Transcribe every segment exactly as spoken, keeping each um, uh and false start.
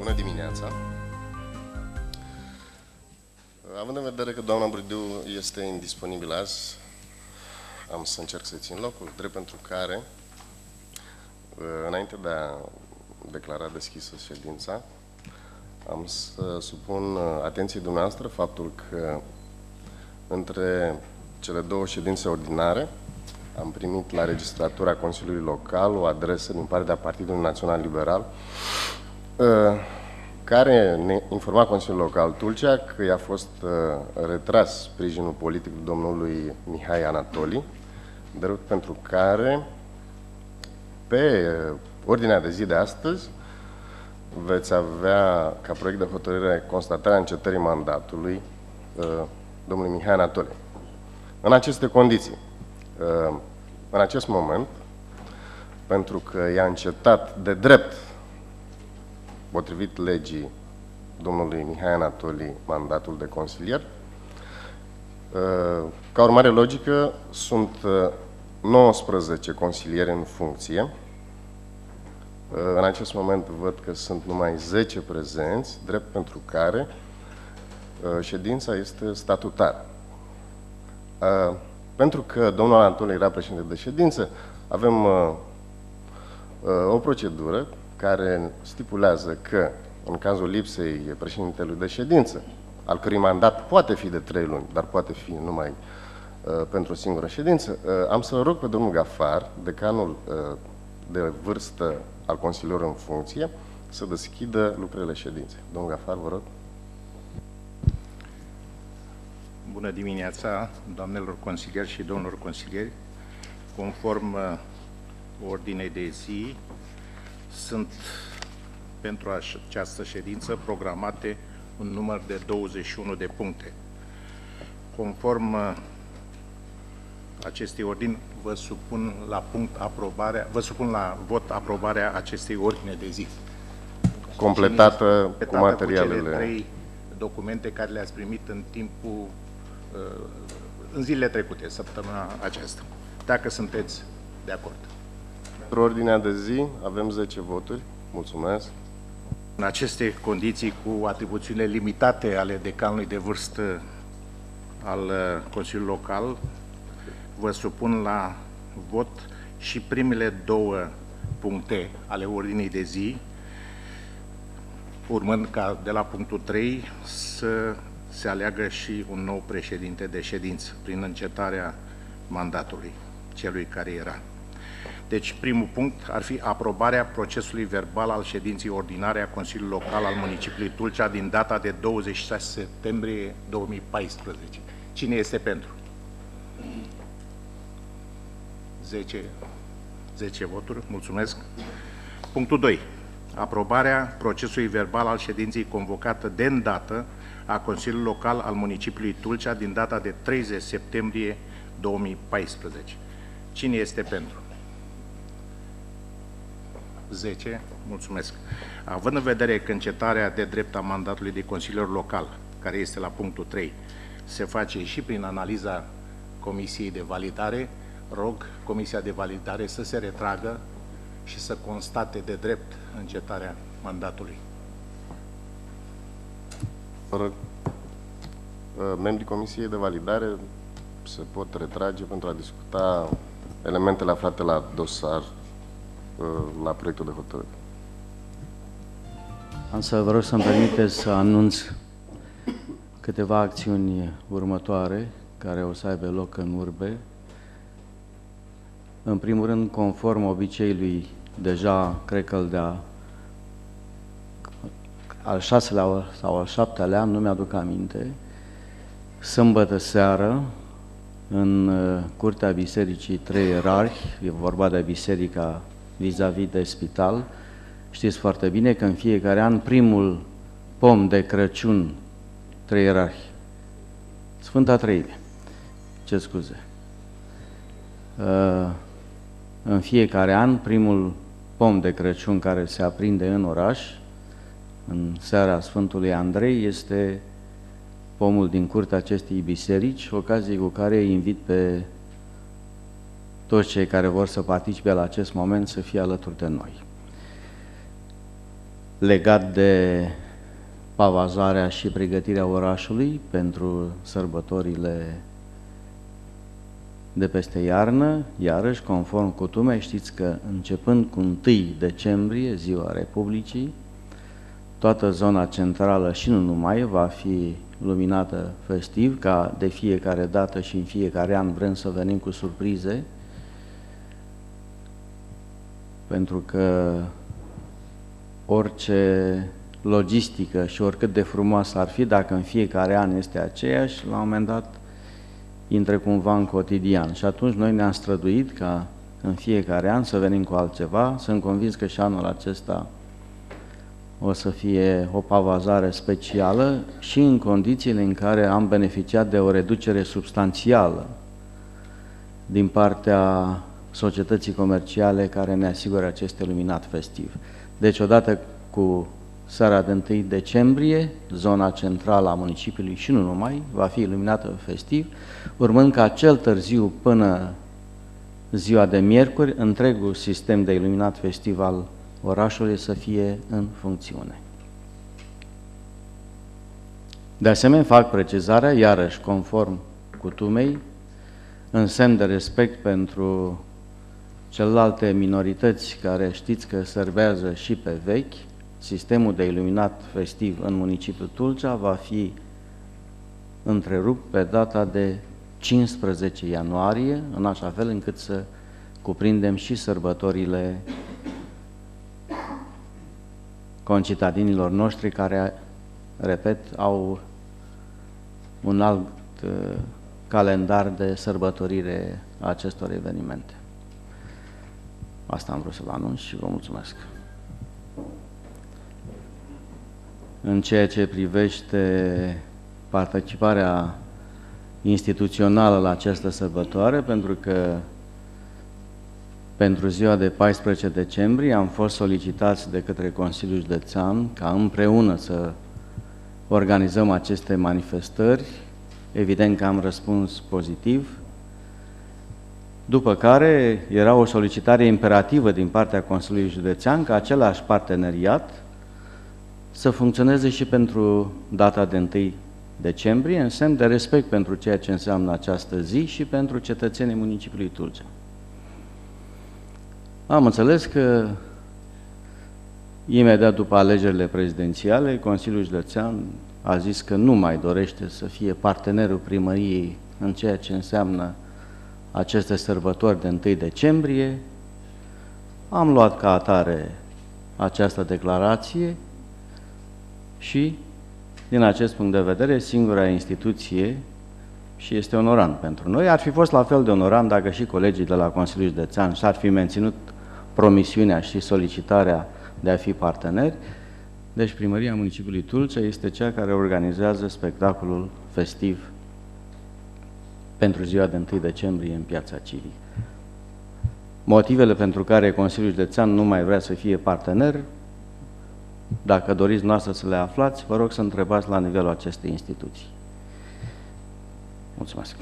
Bună dimineața! Având în vedere că doamna Bridiu este indisponibilă azi, am să încerc să țin locul, drept pentru care, înainte de a declara deschisă ședința, am să supun atenției dumneavoastră faptul că între cele două ședințe ordinare am primit la registratura Consiliului Local o adresă din partea Partidului Național Liberal care ne informa Consiliul Local Tulcea că i-a fost retras sprijinul politic domnului Mihai Anatoli, drept pentru care pe ordinea de zi de astăzi veți avea ca proiect de hotărâre constatarea încetării mandatului domnului Mihai Anatoli. În aceste condiții, în acest moment, pentru că i-a încetat de drept, potrivit legii domnului Mihai Anatoli, mandatul de consilier, ca urmare logică, sunt nouăsprezece consilieri în funcție. În acest moment văd că sunt numai zece prezenți, drept pentru care ședința este statutară. Pentru că domnul Anatoli era președinte de ședință, avem o procedură care stipulează că, în cazul lipsei președintelui de ședință, al cărui mandat poate fi de trei luni, dar poate fi numai uh, pentru o singură ședință, uh, am să rog pe domnul Gafar, decanul uh, de vârstă al consilierilor în funcție, să deschidă lucrările ședinței. Domnul Gafar, vă rog. Bună dimineața, doamnelor consilieri și domnilor consilieri. Conform uh, ordinei de zi, sunt pentru această ședință programate un număr de douăzeci și unu de puncte. Conform uh, acestei ordini, vă supun la punct aprobarea, vă supun la vot aprobarea acestei ordine de zi. Completată cu materialele. Cu cele trei documente care le-ați primit în timpul, uh, în zilele trecute, săptămâna aceasta. Dacă sunteți de acord. Pentru ordinea de zi avem zece voturi. Mulțumesc. În aceste condiții, cu atribuțiile limitate ale decanului de vârstă al Consiliului Local, vă supun la vot și primele două puncte ale ordinii de zi, urmând ca de la punctul trei să se aleagă și un nou președinte de ședință prin încetarea mandatului celui care era. Deci, primul punct ar fi aprobarea procesului verbal al ședinței ordinare a Consiliului Local al Municipiului Tulcea din data de douăzeci și șase septembrie două mii paisprezece. Cine este pentru? zece, zece voturi. Mulțumesc. Punctul doi. Aprobarea procesului verbal al ședinței convocată de îndată a Consiliului Local al Municipiului Tulcea din data de treizeci septembrie două mii paisprezece. Cine este pentru? zece. Mulțumesc. Având în vedere că încetarea de drept a mandatului de consilier local, care este la punctul trei, se face și prin analiza Comisiei de Validare, rog Comisia de Validare să se retragă și să constate de drept încetarea mandatului. Membrii Comisiei de Validare se pot retrage pentru a discuta elementele aflate la dosar, la proiectul de hotărâre. Am să vă rog să-mi permiteți să anunț câteva acțiuni următoare care o să aibă loc în urbe. În primul rând, conform obiceiului, deja cred că îl de-a al șaselea sau al șaptelea an, nu mi-aduc aminte, sâmbătă seară, în curtea Bisericii Trei Ierarhi, e vorba de biserica vis-a-vis de spital. Știți foarte bine că în fiecare an primul pom de Crăciun, Trei Ierarhi, Sfânta Treime, ce scuze, în fiecare an primul pom de Crăciun care se aprinde în oraș, în seara Sfântului Andrei, este pomul din curtea acestei biserici, ocazie cu care îi invit pe toți cei care vor să participe la acest moment să fie alături de noi. legat de pavazarea și pregătirea orașului pentru sărbătorile de peste iarnă. Iarăși, conform cutumei, știți că începând cu întâi decembrie, Ziua Republicii, toată zona centrală și nu numai va fi luminată festiv, ca de fiecare dată și în fiecare an vrem să venim cu surprize, pentru că orice logistică și oricât de frumoasă ar fi, dacă în fiecare an este aceeași, la un moment dat intră cumva în cotidian. Și atunci noi ne-am străduit ca în fiecare an să venim cu altceva. Sunt convins că și anul acesta o să fie o pavazare specială și în condițiile în care am beneficiat de o reducere substanțială din partea societății comerciale care ne asigură acest iluminat festiv. Deci, odată cu seara de întâi decembrie, zona centrală a municipiului și nu numai, va fi iluminată festiv, urmând ca cel târziu până ziua de miercuri, întregul sistem de iluminat festiv al orașului să fie în funcțiune. De asemenea, fac precizarea, iarăși conform cutumei, în semn de respect pentru celelalte minorități care știți că serbează și pe vechi, sistemul de iluminat festiv în municipiul Tulcea va fi întrerupt pe data de cincisprezece ianuarie, în așa fel încât să cuprindem și sărbătorile concitadinilor noștri care, repet, au un alt uh, calendar de sărbătorire a acestor evenimente. Asta am vrut să vă anunț și vă mulțumesc. În ceea ce privește participarea instituțională la această sărbătoare, pentru că pentru ziua de paisprezece decembrie am fost solicitați de către Consiliul Județean ca împreună să organizăm aceste manifestări. Evident că am răspuns pozitiv, după care era o solicitare imperativă din partea Consiliului Județean ca același parteneriat să funcționeze și pentru data de întâi decembrie, în semn de respect pentru ceea ce înseamnă această zi și pentru cetățenii municipiului Tulcea. Am înțeles că imediat după alegerile prezidențiale, Consiliul Județean a zis că nu mai dorește să fie partenerul primăriei în ceea ce înseamnă aceste sărbători de întâi decembrie. Am luat ca atare această declarație și, din acest punct de vedere, singura instituție, și este onorant pentru noi, ar fi fost la fel de onorant dacă și colegii de la Consiliul Județean și-ar fi menținut promisiunea și solicitarea de a fi parteneri. Deci Primăria Municipiului Tulcea este cea care organizează spectacolul festiv pentru ziua de întâi decembrie în Piața Civic. Motivele pentru care Consiliul Județean nu mai vrea să fie partener, dacă doriți noastră să le aflați, vă rog să întrebați la nivelul acestei instituții. Mulțumesc.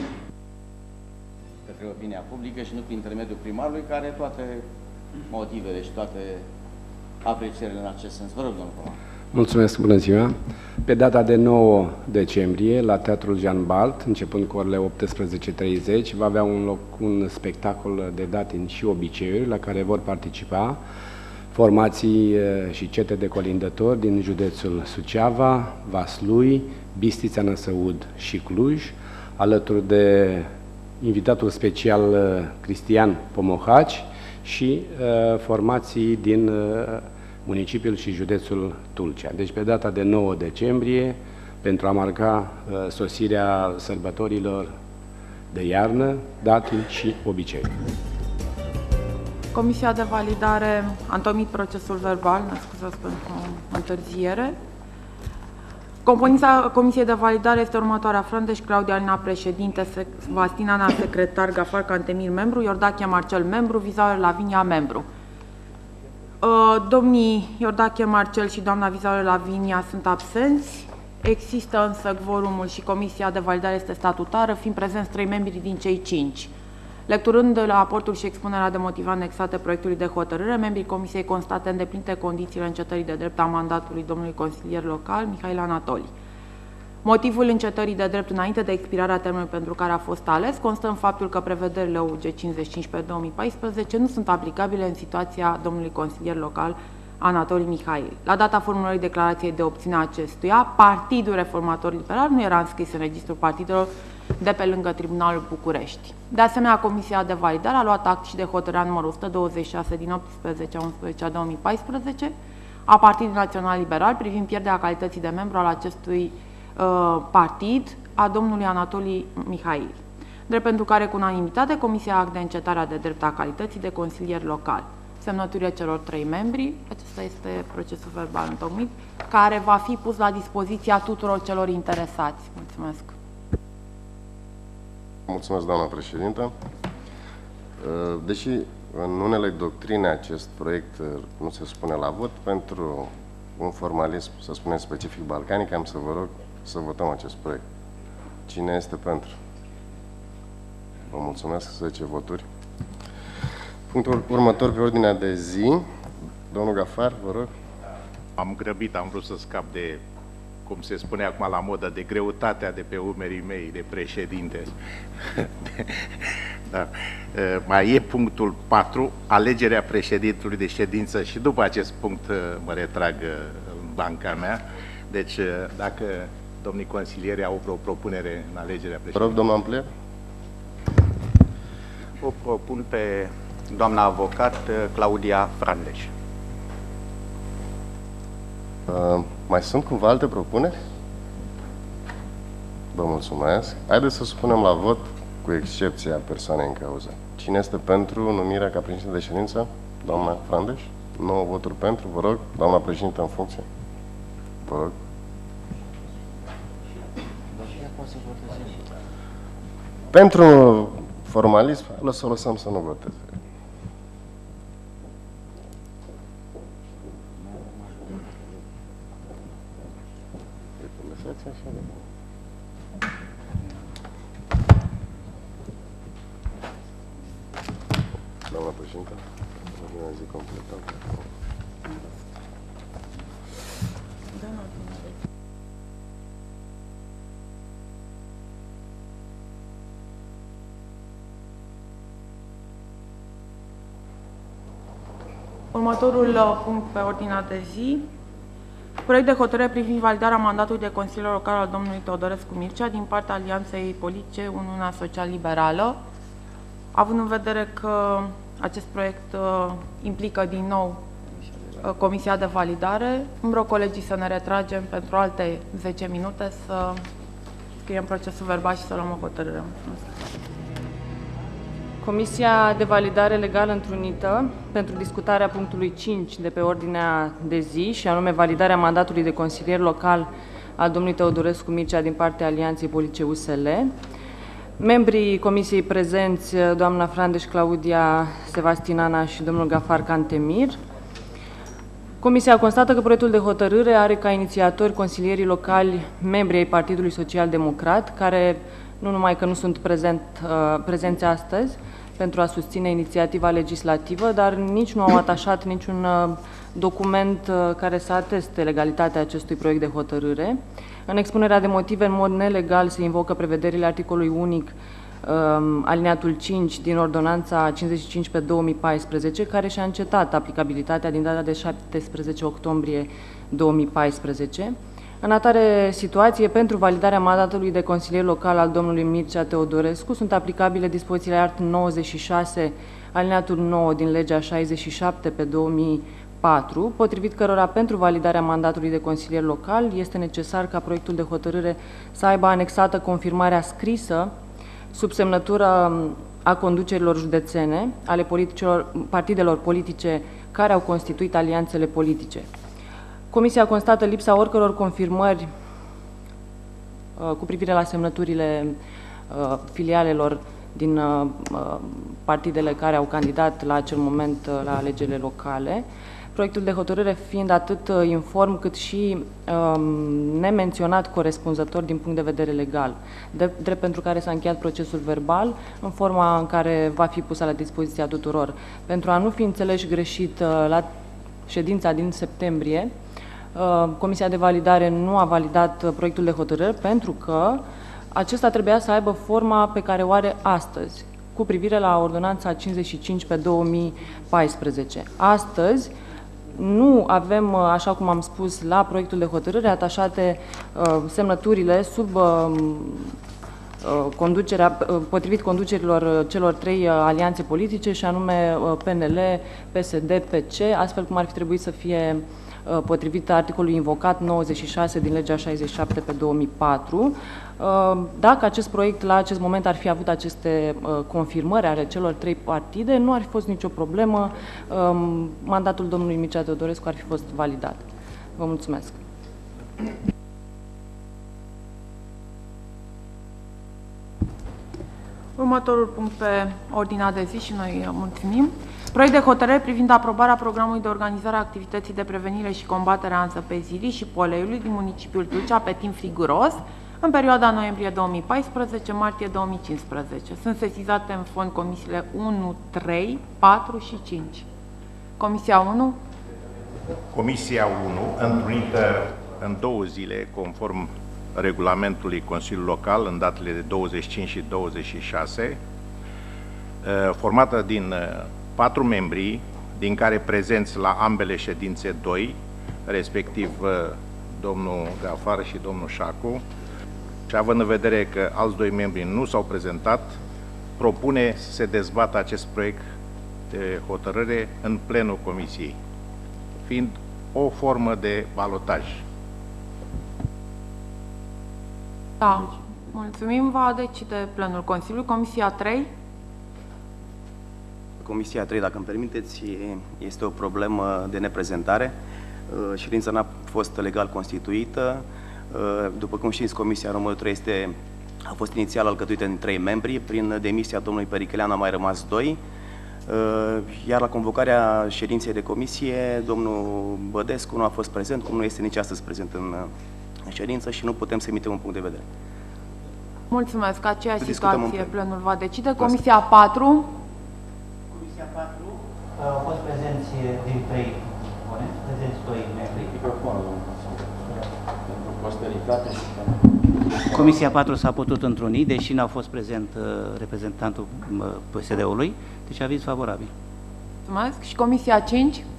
Către opinia publică și nu prin intermediul primarului, care toate motivele și toate aprecierile în acest sens. Vă rog, domnul primar. Mulțumesc, bună ziua. Pe data de nouă decembrie, la Teatrul Jean Balt, începând cu orele optsprezece treizeci, va avea un, loc, un spectacol de datin și obiceiuri, la care vor participa formații și cete de colindători din județul Suceava, Vaslui, Bistrița, Năsăud și Cluj, alături de invitatul special Cristian Pomohaci și uh, formații din uh, municipiul și județul Tulcea. Deci pe data de nouă decembrie, pentru a marca uh, sosirea sărbătorilor de iarnă, datin și obicei. Comisia de validare a întocmit procesul verbal, ne scuzați pentru întârziere. Compoziția Comisiei de validare este următoarea: Frândeș Claudia Alina, președinte; Vastina Ana, secretar; Gafar Cantemir, membru; Iordache Marcel, membru; Vizaur Lavinia, membru. Domnii Iordache Marcel și doamna Vizaur Lavinia sunt absenți. Există însă quorumul și Comisia de validare este statutară, fiind prezenți trei membri din cei cinci. Lecturând raportul și expunerea de motive anexate proiectului de hotărâre, membrii Comisiei constată îndeplinite condițiile încetării de drept a mandatului domnului consilier local, Mihail Anatoli. Motivul încetării de drept înainte de expirarea termenului pentru care a fost ales constă în faptul că prevederile U G cincizeci și cinci pe două mii paisprezece nu sunt aplicabile în situația domnului consilier local Anatoli Mihail. La data formulării declarației de opțiune a acestuia, Partidul Reformator Liberal nu era înscris în registrul partidelor de pe lângă Tribunalul București. De asemenea, Comisia de Validare a luat act și de hotărârea numărul o sută douăzeci și șase din optsprezece a unsprezece a două mii paisprezece a Partidului Național Liberal privind pierderea calității de membru al acestui uh, partid a domnului Anatoli Mihail, drept pentru care, cu unanimitate, Comisia a act de încetarea de drept a calității de consilier local. Semnăturile celor trei membri, acesta este procesul verbal întocmit, care va fi pus la dispoziția tuturor celor interesați. Mulțumesc! Mulțumesc, doamna președintă. Deși în unele doctrine acest proiect nu se spune la vot, pentru un formalism, să spunem, specific balcanic, am să vă rog să votăm acest proiect. Cine este pentru? Vă mulțumesc, zece voturi. Punctul următor pe ordinea de zi. Domnul Gafar, vă rog. Am grăbit, am vrut să scap de, cum se spune acum la modă, de greutatea de pe umerii mei de președinte. Da. Mai e punctul patru, alegerea președintelui de ședință, și după acest punct mă retrag în banca mea. Deci, dacă domnii consilieri au vreo propunere în alegerea președintelui. Vă rog, domnul Ampler. O propun pe doamna avocat Claudia Frandeș. Uh, mai sunt cumva alte propuneri? Vă mulțumesc. Haideți să spunem la vot, cu excepția persoanei în cauză. Cine este pentru numirea ca președinte de ședință? Doamna Frandeș? nouă voturi pentru. Vă rog, doamna președintă în funcție. Vă rog. Pentru formalism, să o lăsăm să nu voteze. Lăsați așa de... Doamna președintă, ordinea zi completată. Următorul punct pe ordinea de zi. Proiect de hotărâre privind validarea mandatului de consilier local al domnului Teodorescu Mircea din partea Alianței Politice Uniunea Social-Liberală. Având în vedere că acest proiect uh, implică din nou uh, Comisia de Validare, îmi rog colegii să ne retragem pentru alte zece minute să scriem procesul verbal și să luăm o hotărâre. Comisia de Validare Legală întrunită pentru discutarea punctului cinci de pe ordinea de zi, și anume validarea mandatului de consilier local al domnului Teodorescu Mircea din partea Alianței Politice U S L. Membrii Comisiei prezenți, doamna Frandeș Claudia Sevastinana și domnul Gafar Cantemir. Comisia constată că proiectul de hotărâre are ca inițiatori consilierii locali membri ai Partidului Social Democrat, care nu numai că nu sunt prezent, uh, prezenți astăzi pentru a susține inițiativa legislativă, dar nici nu au atașat niciun uh, document uh, care să ateste legalitatea acestui proiect de hotărâre. În expunerea de motive, în mod nelegal, se invocă prevederile articolului unic uh, alineatul cinci din ordonanța cincizeci și cinci pe două mii paisprezece, care și-a încetat aplicabilitatea din data de șaptesprezece octombrie două mii paisprezece. În atare situație, pentru validarea mandatului de consilier local al domnului Mircea Teodorescu, sunt aplicabile dispozițiile art. nouăzeci și șase, alineatul nouă din legea șaizeci și șapte pe două mii patru, potrivit cărora pentru validarea mandatului de consilier local este necesar ca proiectul de hotărâre să aibă anexată confirmarea scrisă sub semnătură a conducerilor județene ale partidelor politice care au constituit alianțele politice. Comisia constată lipsa oricăror confirmări uh, cu privire la semnăturile uh, filialelor din uh, partidele care au candidat la acel moment uh, la alegerile locale. proiectul de hotărâre fiind atât inform cât și um, nemenționat corespunzător din punct de vedere legal, de, drept pentru care s-a încheiat procesul verbal în forma în care va fi pusă la dispoziția tuturor. Pentru a nu fi înțeles greșit, la ședința din septembrie, Comisia de Validare nu a validat proiectul de hotărâre pentru că acesta trebuia să aibă forma pe care o are astăzi, cu privire la ordonanța cincizeci și cinci pe două mii paisprezece. Astăzi nu avem, așa cum am spus, la proiectul de hotărâre atașate uh, semnăturile sub uh, conducerea, potrivit conducerilor celor trei alianțe politice, și anume P N L, P S D, P C, astfel cum ar fi trebuit să fie potrivit articolului invocat nouăzeci și șase din legea șaizeci și șapte pe două mii patru. Dacă acest proiect la acest moment ar fi avut aceste confirmări ale celor trei partide, nu ar fi fost nicio problemă, mandatul domnului Mircea Teodorescu ar fi fost validat. Vă mulțumesc. Următorul punct pe ordinea de zi și noi mulțumim. Proiect de hotărâre privind aprobarea programului de organizare a activității de prevenire și combatere a înzăpezirii și poleiului din municipiul Tulcea pe timp friguros în perioada noiembrie două mii paisprezece - martie două mii cincisprezece. Sunt sesizate în fond comisiile unu, trei, patru și cinci. Comisia unu. Comisia unu, întrunită în două zile, conform regulamentului Consiliului Local, în datele de douăzeci și cinci și douăzeci și șase, formată din patru membri, din care prezenți la ambele ședințe doi, respectiv domnul Gafar și domnul Șacu, și având în vedere că alți doi membri nu s-au prezentat, propune să se dezbată acest proiect de hotărâre în plenul Comisiei, fiind o formă de balotaj. Da, mulțumim. Va decide plenul Consiliului. Comisia trei. Comisia trei, dacă îmi permiteți, este o problemă de neprezentare. Ședința n-a fost legal constituită. După cum știți, Comisia numărul trei este, a fost inițial alcătuită din trei membri. Prin demisia domnului Perichelean a mai rămas doi. Iar la convocarea ședinței de comisie, domnul Bădescu nu a fost prezent, cum nu este nici astăzi prezent în ședință și nu putem să emitem un punct de vedere. Mulțumesc. Aceeași situație, plenul va decide. Mulțumesc. Comisia patru. Comisia patru au fost prezenți din trei componenți, prezenți doi membri. Pentru posteritate și Comisia patru s-a putut întruni, deși n-a fost prezent uh, reprezentantul uh, P S D-ului, deci aviz favorabil. Mulțumesc. Și Comisia cinci. Uh,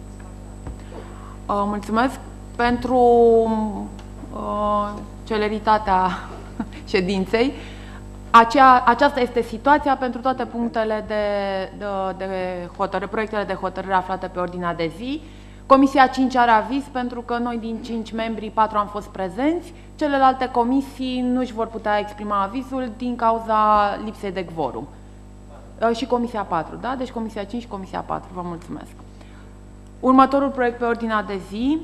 mulțumesc pentru uh, celeritatea ședinței. Acea, aceasta este situația pentru toate punctele de, de, de hotărâre, proiectele de hotărâre aflate pe ordinea de zi. Comisia cinci are aviz pentru că noi din cinci membri, patru am fost prezenți. Celelalte comisii nu își vor putea exprima avizul din cauza lipsei de quorum. Și Comisia patru, da? Deci Comisia cinci și Comisia patru. Vă mulțumesc. Următorul proiect pe ordinea de zi.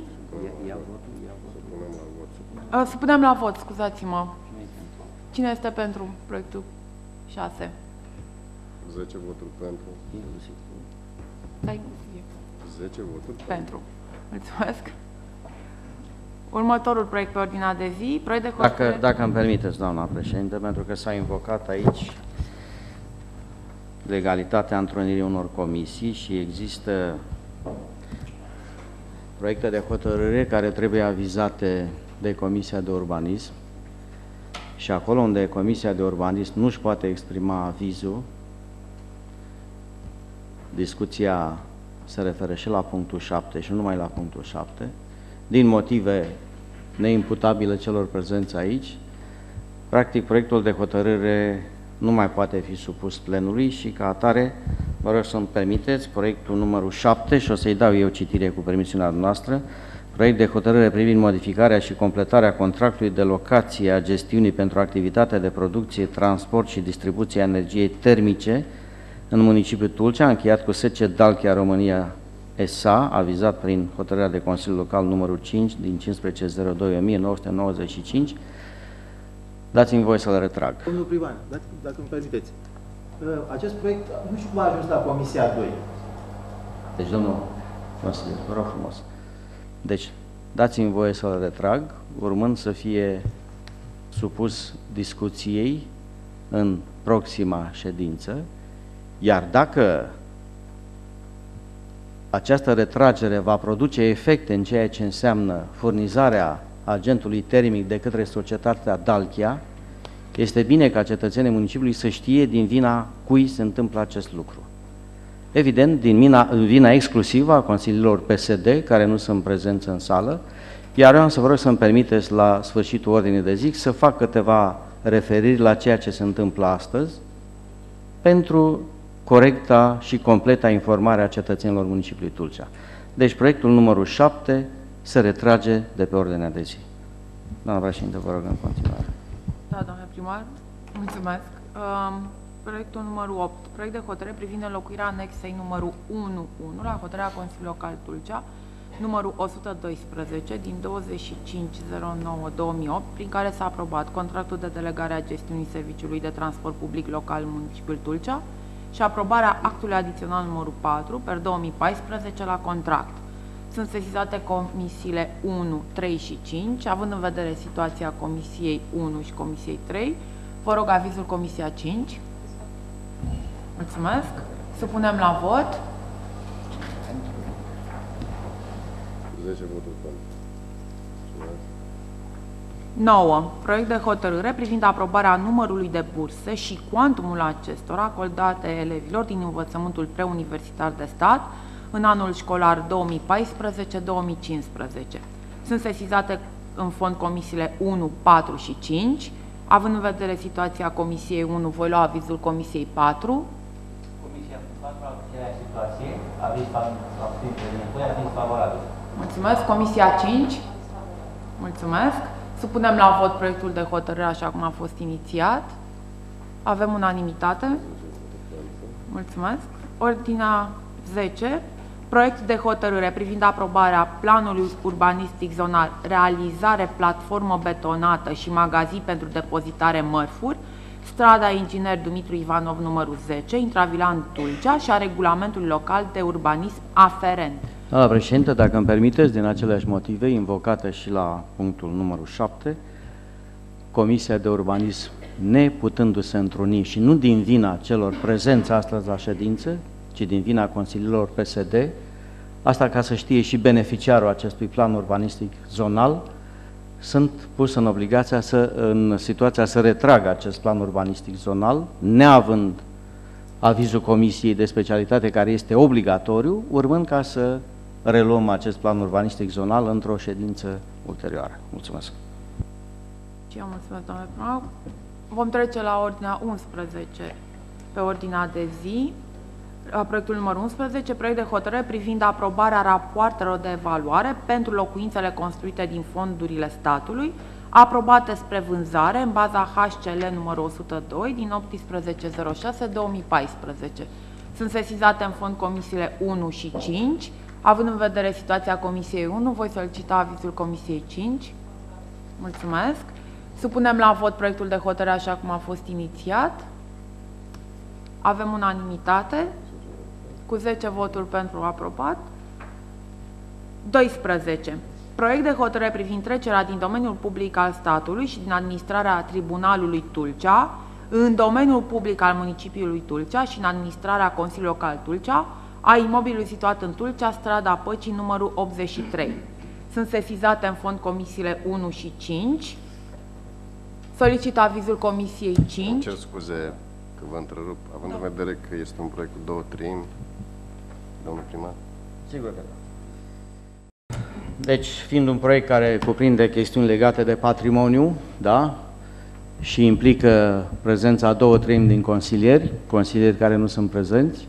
Supunem la vot, scuzați-mă. Cine este pentru proiectul șase? zece voturi pentru. Stai. zece voturi pentru. Mulțumesc. Următorul proiect pe ordinea de zi, proiect de hotărâre. Dacă, dacă îmi permiteți, doamna președinte, pentru că s-a invocat aici legalitatea întrunirii unor comisii și există proiecte de hotărâre care trebuie avizate de Comisia de Urbanism și acolo unde Comisia de Urbanism nu își poate exprima avizul, discuția se referă și la punctul șapte și nu numai la punctul șapte, din motive neimputabile celor prezenți aici. Practic, proiectul de hotărâre nu mai poate fi supus plenului și ca atare, vă rog să-mi permiteți, proiectul numărul șapte, și o să-i dau eu citire cu permisiunea noastră, proiect de hotărâre privind modificarea și completarea contractului de locație a gestiunii pentru activitatea de producție, transport și distribuție a energiei termice în municipiul Tulcea, încheiat cu S C Dalchia România S A, avizat prin hotărârea de Consiliu Local numărul cinci din cincisprezece zero doi o mie nouă sute nouăzeci și cinci. Dați-mi voie să-l retrag. Domnul Privan, dacă, dacă îmi permiteți, acest proiect nu știu cum a ajuns la Comisia doi. Deci, domnul, consilier, vă rog frumos. Deci, dați-mi voie să-l retrag, urmând să fie supus discuției în proxima ședință, iar dacă această retragere va produce efecte în ceea ce înseamnă furnizarea agentului termic de către societatea Dalchia, este bine ca cetățenii municipiului să știe din vina cui se întâmplă acest lucru. Evident, din vina, vina exclusivă a consilierilor P S D, care nu sunt prezenți în sală, iar eu am să vă rog să-mi permiteți la sfârșitul ordinii de zi să fac câteva referiri la ceea ce se întâmplă astăzi, pentru corecta și completa informare a cetățenilor municipiului Tulcea. Deci proiectul numărul șapte se retrage de pe ordinea de zi. Doamna președinte, vă rog în continuare. Da, doamne primar, mulțumesc. Um, proiectul numărul opt, proiect de hotărâre privind înlocuirea anexei numărul unu punct unu la hotărârea Consiliului Local Tulcea, numărul o sută doisprezece din douăzeci și cinci zero nouă două mii opt, prin care s-a aprobat contractul de delegare a gestiunii serviciului de transport public local în municipiul Tulcea și aprobarea actului adițional numărul patru per două mii paisprezece la contract. Sunt sesizate comisiile unu, trei și cinci, având în vedere situația comisiei unu și comisiei trei. Vă rog avizul comisia cinci. Mulțumesc. Supunem la vot. zece voturi pentru. nouă. Proiect de hotărâre privind aprobarea numărului de burse și cuantumul acestora acordate elevilor din învățământul preuniversitar de stat în anul școlar două mii paisprezece două mii cincisprezece. Sunt sesizate în fond comisiile unu, patru și cinci. Având în vedere situația comisiei unu, voi lua avizul comisiei patru. Comisia patru a aceeași situație, aviz favorabil. Mulțumesc. Comisia cinci. Mulțumesc. Supunem la vot proiectul de hotărâre așa cum a fost inițiat. Avem unanimitate. Mulțumesc. Ordinea zece. Proiect de hotărâre privind aprobarea planului urbanistic zonal, realizare platformă betonată și magazin pentru depozitare mărfuri, strada Inginer Dumitru Ivanov numărul zece, Intravilan Tulcea și a regulamentului local de urbanism aferent. Doamna președinte, dacă îmi permiteți, din aceleași motive invocate și la punctul numărul șapte, Comisia de Urbanism, neputându-se întruni și nu din vina celor prezenți astăzi la ședință, ci din vina consilierilor P S D, asta ca să știe și beneficiarul acestui plan urbanistic zonal, sunt pus în obligația să, în situația să retragă acest plan urbanistic zonal, neavând avizul Comisiei de Specialitate care este obligatoriu, urmând ca să reluăm acest plan urbanistic zonal într-o ședință ulterioară. Mulțumesc. Și eu mulțumesc, doamne primar. Vom trece la ordinea unsprezece pe ordinea de zi. Proiectul numărul unsprezece, proiect de hotărâre privind aprobarea rapoartelor de evaluare pentru locuințele construite din fondurile statului, aprobate spre vânzare în baza H C L numărul o sută doi din optsprezece zero șase două mii paisprezece. Sunt sesizate în fond comisiile unu și cinci. Având în vedere situația comisiei unu, voi solicita avizul comisiei cinci. Mulțumesc. Supunem la vot proiectul de hotărâre așa cum a fost inițiat. Avem unanimitate, cu zece voturi pentru aprobat. doisprezece. Proiect de hotărâre privind trecerea din domeniul public al statului și din administrarea Tribunalului Tulcea în domeniul public al municipiului Tulcea și în administrarea Consiliului Local Tulcea a imobilului situat în Tulcea, strada Păcii, numărul optzeci și trei. Sunt sesizate în fond comisiile unu și cinci. Solicit avizul comisiei cinci. Cer scuze că vă întrerup, având în vedere că este un proiect cu două treimi, domnul primar. Sigur că da. Deci, fiind un proiect care cuprinde chestiuni legate de patrimoniu, da, și implică prezența a două treimi din consilieri, consilieri care nu sunt prezenți,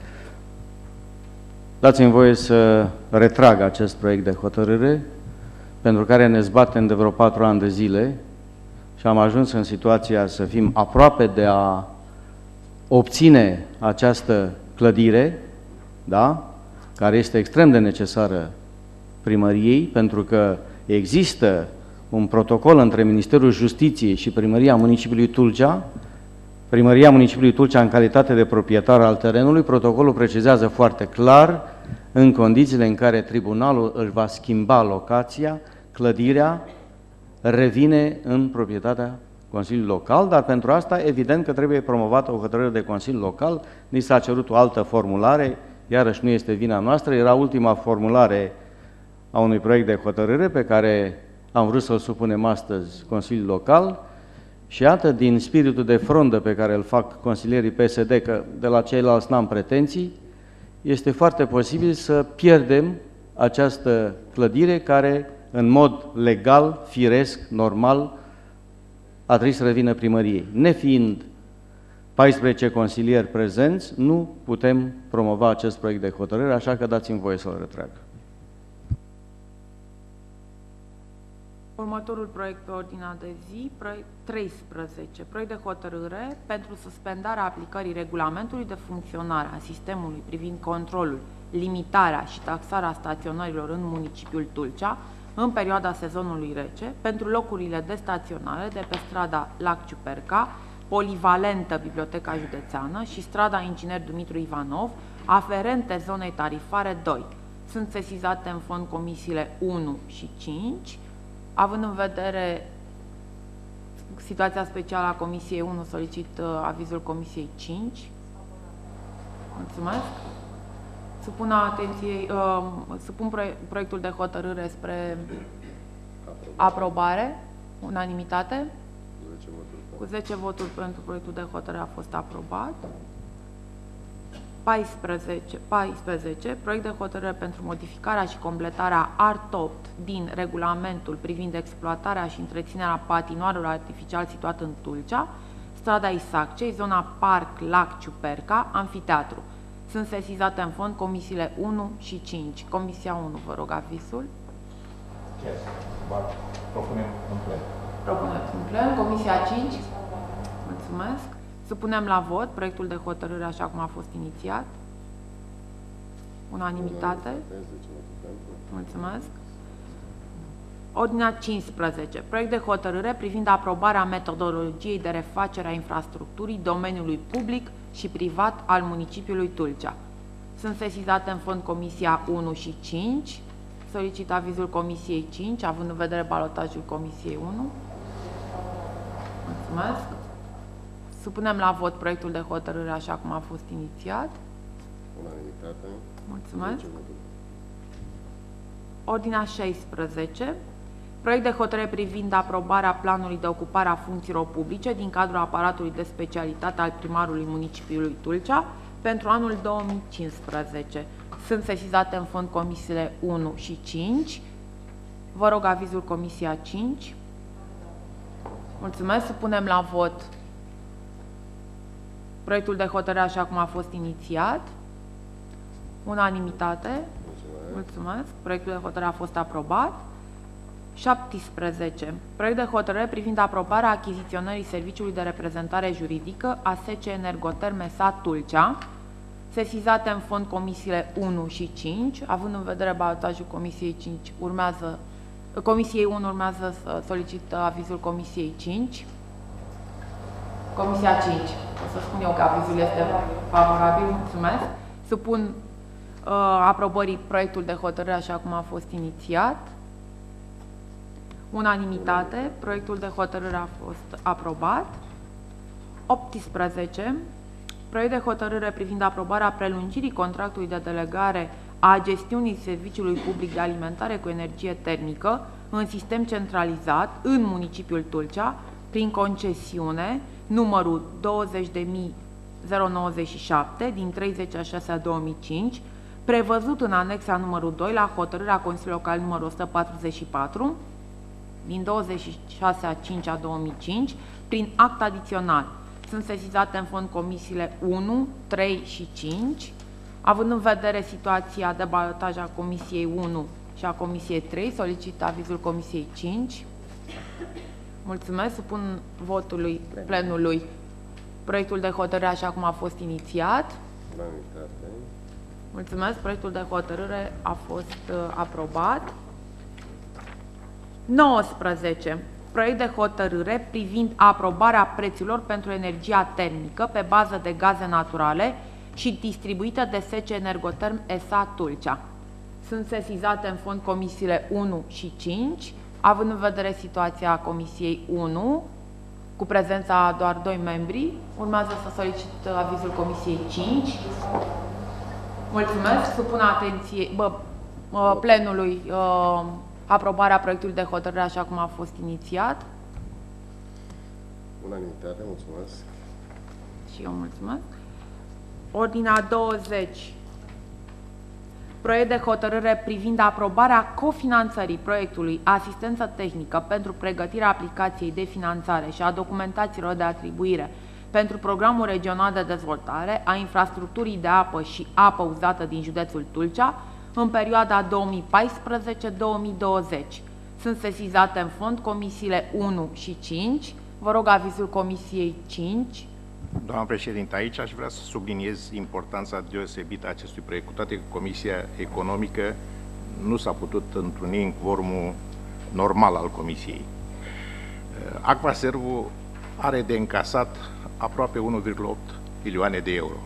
dați-mi voie să retrag acest proiect de hotărâre, pentru care ne zbatem de vreo patru ani de zile și am ajuns în situația să fim aproape de a obține această clădire, da, care este extrem de necesară primăriei, pentru că există un protocol între Ministerul Justiției și Primăria Municipiului Tulcea. Primăria Municipiului Tulcea, în calitate de proprietar al terenului, protocolul precizează foarte clar în condițiile în care tribunalul își va schimba locația, clădirea revine în proprietatea Consiliului Local, dar pentru asta evident că trebuie promovată o hotărâre de Consiliu Local, ni s-a cerut o altă formulare, iarăși nu este vina noastră, era ultima formulare a unui proiect de hotărâre pe care am vrut să-l supunem astăzi Consiliul Local și iată, din spiritul de frondă pe care îl fac consilierii P S D, că de la ceilalți n-am pretenții, este foarte posibil să pierdem această clădire care, în mod legal, firesc, normal, a trebuit să revină primăriei. Nefiind paisprezece consilieri prezenți, nu putem promova acest proiect de hotărâre, așa că dați-mi voie să-l retrag. Următorul proiect pe ordinea de zi, proiect treisprezece, proiect de hotărâre pentru suspendarea aplicării regulamentului de funcționare a sistemului privind controlul, limitarea și taxarea staționărilor în municipiul Tulcea în perioada sezonului rece pentru locurile de staționare de pe strada Lac Ciuperca, polivalentă Biblioteca Județeană și strada Inginer Dumitru Ivanov, aferente zonei tarifare doi. Sunt sesizate în fond comisiile unu și cinci. Având în vedere situația specială a Comisiei unu, solicit uh, avizul Comisiei cinci. Mulțumesc. Supun atenției, uh, supun proie proiectul de hotărâre spre aprobare, unanimitate. Cu zece voturi pentru proiectul de hotărâre a fost aprobat. paisprezece, paisprezece, proiect de hotărâre pentru modificarea și completarea art opt din regulamentul privind exploatarea și întreținerea patinoarelor artificial situat în Tulcea, strada Isaccei, zona Parc Lac Ciuperca, Amfiteatru. Sunt sesizate în fond comisiile unu și cinci. Comisia unu, vă rog avizul. Propunem în plen. Propuneți în plen. Comisia cinci. Mulțumesc. Supunem la vot proiectul de hotărâre așa cum a fost inițiat. Unanimitate. Mulțumesc. Ordinea cincisprezece. Proiect de hotărâre privind aprobarea metodologiei de refacere a infrastructurii domeniului public și privat al municipiului Tulcea. Sunt sesizate în fond Comisia unu și cinci. Solicit avizul Comisiei cinci, având în vedere balotajul Comisiei unu. Mulțumesc. Supunem la vot proiectul de hotărâre așa cum a fost inițiat. Unanimitate. Mulțumesc. Ordinea șaisprezece. Proiect de hotărâre privind aprobarea planului de ocupare a funcțiilor publice din cadrul aparatului de specialitate al primarului municipiului Tulcea pentru anul două mii cincisprezece. Sunt sesizate în fond comisiile unu și cinci. Vă rog avizul Comisia cinci. Mulțumesc. Supunem la vot proiectul de hotărâre așa cum a fost inițiat. Unanimitate. Mulțumesc. Mulțumesc. Proiectul de hotărâre a fost aprobat. șaptesprezece. Proiect de hotărâre privind aprobarea achiziționării serviciului de reprezentare juridică a S C Energoterme Sat Tulcea, sesizate în fond comisiile unu și cinci, având în vedere balotajul Comisiei cinci, urmează, Comisiei unu urmează să solicită avizul Comisiei cinci. Comisia cinci. O să spun eu că avizul este favorabil. Mulțumesc. Supun uh, aprobării proiectul de hotărâre așa cum a fost inițiat. Unanimitate. Proiectul de hotărâre a fost aprobat. optsprezece. Proiect de hotărâre privind aprobarea prelungirii contractului de delegare a gestiunii serviciului public de alimentare cu energie termică în sistem centralizat în municipiul Tulcea prin concesiune numărul douăzeci de mii nouăzeci și șapte din treizeci a șasea două mii cinci, prevăzut în anexa numărul doi la hotărârea Consiliului Local numărul o sută patruzeci și patru din douăzeci și șase a cincea două mii cinci prin act adițional. Sunt sesizate în fond comisiile unu, trei și cinci. Având în vedere situația de balotaj a Comisiei unu și a Comisiei trei, solicit avizul Comisiei cinci. Mulțumesc. Supun votului plenului proiectul de hotărâre așa cum a fost inițiat. Mulțumesc. Proiectul de hotărâre a fost uh, aprobat. nouăsprezece. Proiect de hotărâre privind aprobarea prețurilor pentru energia termică pe bază de gaze naturale și distribuite de S C Energoterm S A Tulcea. Sunt sesizate în fond comisiile unu și cinci, având în vedere situația Comisiei unu, cu prezența doar doi membri, urmează să solicit avizul Comisiei cinci. Mulțumesc. Supun atenție bă, plenului uh, aprobarea proiectului de hotărâre așa cum a fost inițiat. Unanimitate, mulțumesc. Și eu mulțumesc. Ordinea douăzeci. Proiect de hotărâre privind aprobarea cofinanțării proiectului Asistență tehnică pentru pregătirea aplicației de finanțare și a documentațiilor de atribuire pentru Programul Regional de Dezvoltare a Infrastructurii de apă și apă uzată din județul Tulcea în perioada două mii paisprezece două mii douăzeci. Sunt sesizate în fond comisiile unu și cinci. Vă rog avizul Comisiei cinci. Doamna președinte, aici aș vrea să subliniez importanța deosebită a acestui proiect, cu toate că Comisia Economică nu s-a putut întruni în quorumul normal al Comisiei. Aquaservu are de încasat aproape unu virgulă opt milioane de euro,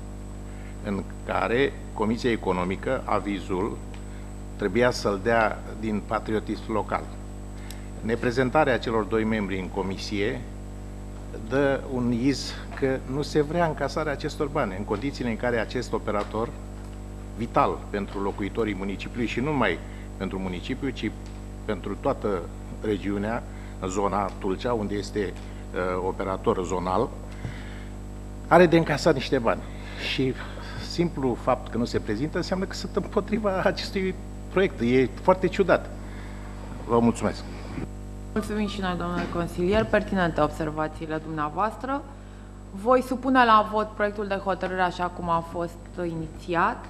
în care Comisia Economică, avizul, trebuia să-l dea din patriotism local. Neprezentarea celor doi membri în comisie dă un iz că nu se vrea încasarea acestor bani, în condițiile în care acest operator, vital pentru locuitorii municipiului și nu numai pentru municipiu, ci pentru toată regiunea, zona Tulcea, unde este uh, operator zonal, are de încasat niște bani. Și simplu fapt că nu se prezintă înseamnă că sunt împotriva acestui proiect. E foarte ciudat. Vă mulțumesc. Mulțumim și noi, domnule consilier. Pertinente observațiile dumneavoastră. Voi supune la vot proiectul de hotărâre așa cum a fost inițiat.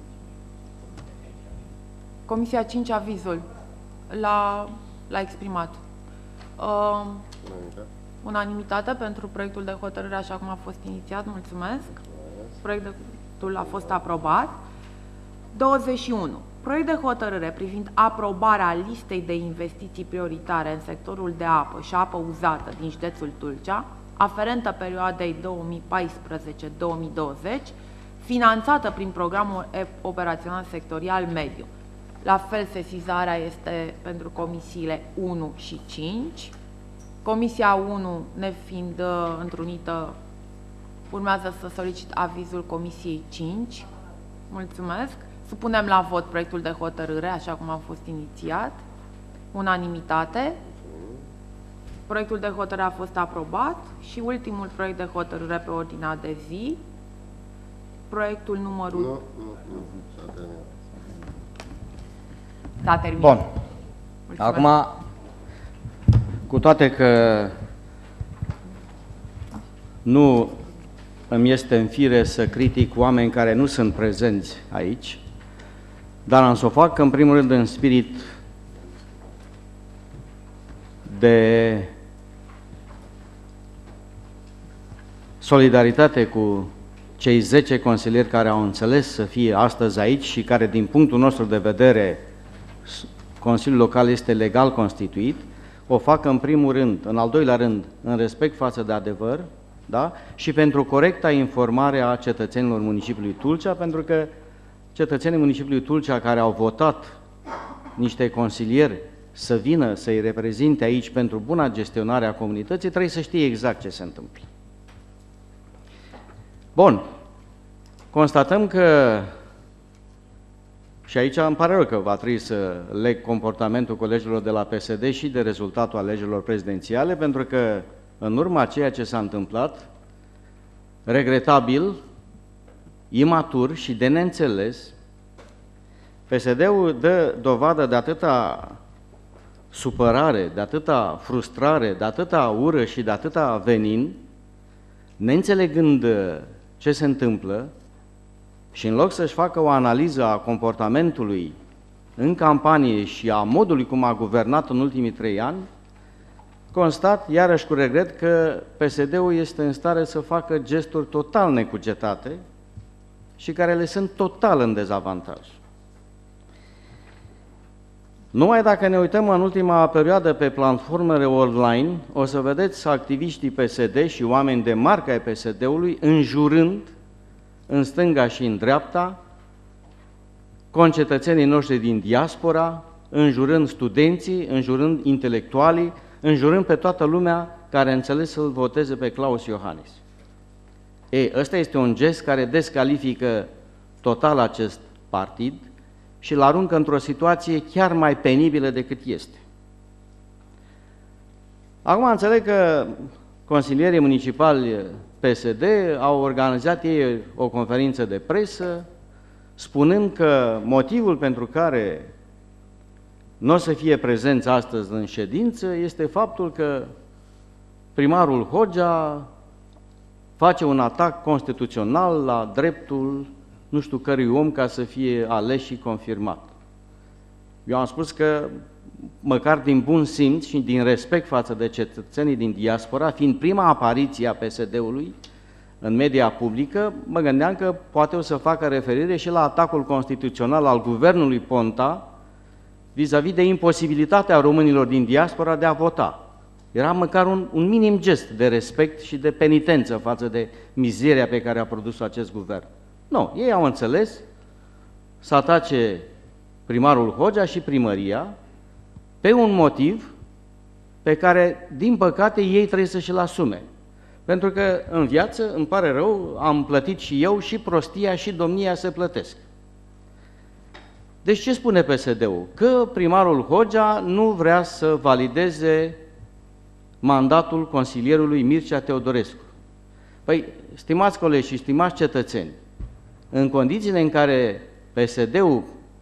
Comisia cinci, avizul. L-a exprimat. Uh, unanimitate. unanimitate pentru proiectul de hotărâre așa cum a fost inițiat. Mulțumesc. Proiectul a fost aprobat. douăzeci și unu. Proiect de hotărâre privind aprobarea listei de investiții prioritare în sectorul de apă și apă uzată din județul Tulcea, aferentă perioadei două mii paisprezece două mii douăzeci, finanțată prin programul operațional sectorial mediu. La fel, sesizarea este pentru comisiile unu și cinci. Comisia unu, nefiind uh, întrunită, urmează să solicit avizul Comisiei cinci. Mulțumesc. Supunem la vot proiectul de hotărâre, așa cum a fost inițiat. Unanimitate. Proiectul de hotărâre a fost aprobat și ultimul proiect de hotărâre pe ordinea de zi, proiectul numărul... Nu, nu, nu, s-a terminat. S-a terminat. Bun. Mulțumesc. Acum, cu toate că nu îmi este în fire să critic oameni care nu sunt prezenți aici, dar am să o fac în primul rând în spirit de solidaritate cu cei zece consilieri care au înțeles să fie astăzi aici și care, din punctul nostru de vedere, Consiliul Local este legal constituit, o fac în primul rând, în al doilea rând, în respect față de adevăr, da? Și pentru corecta informare a cetățenilor municipiului Tulcea, pentru că cetățenii municipiului Tulcea care au votat niște consilieri să vină să-i reprezinte aici pentru buna gestionare a comunității, trebuie să știe exact ce se întâmplă. Bun. Constatăm că, și aici îmi pare rău că va trebui să leg comportamentul colegilor de la P S D și de rezultatul alegerilor prezidențiale, pentru că în urma ceea ce s-a întâmplat, regretabil, imatur și de neînțeles, P S D-ul dă dovadă de atâta supărare, de atâta frustrare, de atâta ură și de atâta venin, neînțelegând ce se întâmplă, și în loc să-și facă o analiză a comportamentului în campanie și a modului cum a guvernat în ultimii trei ani, constat, iarăși cu regret, că P S D-ul este în stare să facă gesturi total necugetate și care le sunt total în dezavantaj. Numai dacă ne uităm în ultima perioadă pe platformele online, o să vedeți activiștii P S D și oameni de marcă ai P S D-ului înjurând în stânga și în dreapta, concetățenii noștri din diaspora, înjurând studenții, înjurând intelectualii, înjurând pe toată lumea care a înțeles să-l voteze pe Klaus Iohannis. Ei, ăsta este un gest care descalifică total acest partid și îl aruncă într-o situație chiar mai penibilă decât este. Acum înțeleg că consilierii municipali P S D au organizat ei o conferință de presă, spunând că motivul pentru care nu o să fie prezenți astăzi în ședință este faptul că primarul Hogea face un atac constituțional la dreptul nu știu cărui om ca să fie ales și confirmat. Eu am spus că, măcar din bun simț și din respect față de cetățenii din diaspora, fiind prima apariție a P S D-ului în media publică, mă gândeam că poate o să facă referire și la atacul constituțional al guvernului Ponta vis-a-vis de imposibilitatea românilor din diaspora de a vota. Era măcar un, un minim gest de respect și de penitență față de mizeria pe care a produs acest guvern. Nu, ei au înțeles să atace primarul Hogea și primăria pe un motiv pe care, din păcate, ei trebuie să și-l asume. Pentru că în viață, îmi pare rău, am plătit și eu, și prostia și domnia se plătesc. Deci ce spune P S D-ul? Că primarul Hogea nu vrea să valideze mandatul consilierului Mircea Teodorescu. Păi, stimați colegi și stimați cetățeni, în condițiile în care P S D-ul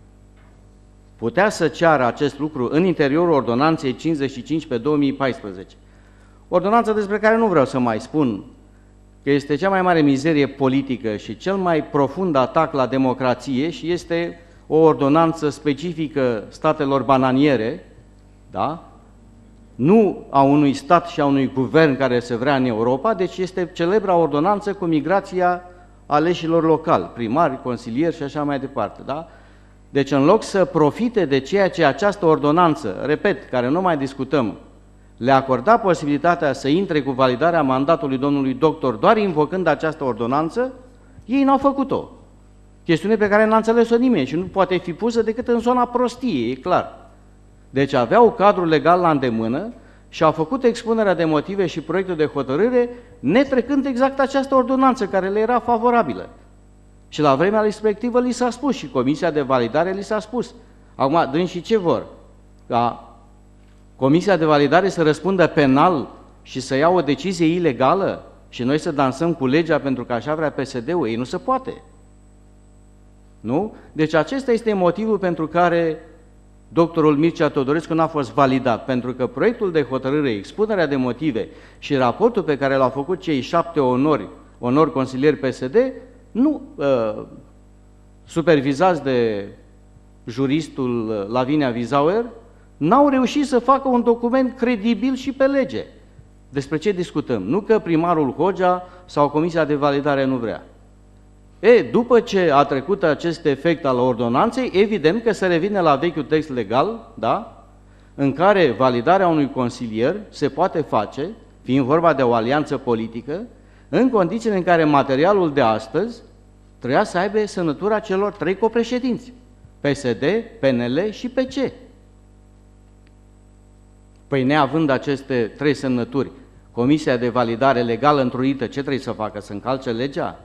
putea să ceară acest lucru în interiorul ordonanței cincizeci și cinci pe două mii paisprezece, ordonanță despre care nu vreau să mai spun că este cea mai mare mizerie politică și cel mai profund atac la democrație și este o ordonanță specifică statelor bananiere, da? Nu a unui stat și a unui guvern care se vrea în Europa, deci este celebra ordonanță cu migrația aleșilor locali, primari, consilieri și așa mai departe. Da? Deci în loc să profite de ceea ce această ordonanță, repet, care nu mai discutăm, le acorda posibilitatea să intre cu validarea mandatului domnului doctor doar invocând această ordonanță, ei n-au făcut-o. Chestiune pe care n-a înțeles-o nimeni și nu poate fi pusă decât în zona prostiei, e clar. Deci aveau cadrul legal la îndemână și au făcut expunerea de motive și proiectul de hotărâre netrecând exact această ordonanță care le era favorabilă. Și la vremea respectivă li s-a spus și Comisia de Validare li s-a spus. Acum, dânsii ce vor? Ca Comisia de Validare să răspundă penal și să ia o decizie ilegală și noi să dansăm cu legea pentru că așa vrea P S D-ul? Ei nu se poate. Nu? Deci acesta este motivul pentru care doctorul Mircea Teodorescu n-a fost validat, pentru că proiectul de hotărâre, expunerea de motive și raportul pe care l-au făcut cei șapte onori, onori consilieri P S D, nu uh, supervizați de juristul Lavinia Vizauer, n-au reușit să facă un document credibil și pe lege. Despre ce discutăm? Nu că primarul Hogea sau Comisia de Validare nu vrea. E, după ce a trecut acest efect al ordonanței, evident că se revine la vechiul text legal, da? În care validarea unui consilier se poate face, fiind vorba de o alianță politică, în condițiile în care materialul de astăzi trebuia să aibă semnătura celor trei copreședinți, P S D, P N L și P C. Păi neavând aceste trei semnături, Comisia de Validare Legală întrunită, ce trebuie să facă? Să încalce legea?